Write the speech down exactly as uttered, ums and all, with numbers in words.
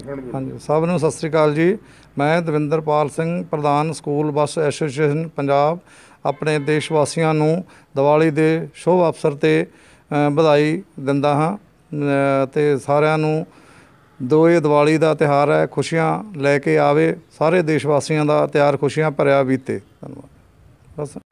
हाँ जी, सब नूं सत श्री अकाल जी। मैं दविंदरपाल सिंह, प्रधान स्कूल बस एसोसीएशन पंजाब, अपने देश वासियों नूं दिवाली दे शुभ अवसर ते बधाई दिंदा हाँ। ते सारिਆਂ ਨੂੰ दो ये दिवाली का त्यौहार है, खुशियां लैके आवे, सारे देश वासियों का त्यौहार खुशियां भरिया बीते। धन्यवाद बस।